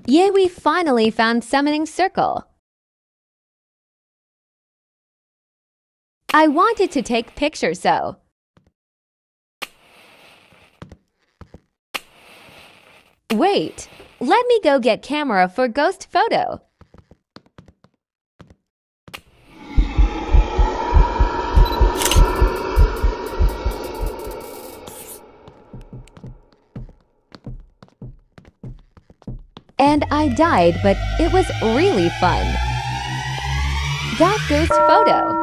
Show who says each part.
Speaker 1: Yay, we finally found Summoning Circle. I wanted to take pictures so. Wait, let me go get camera for ghost photo. And I died, but it was really fun. That ghost photo.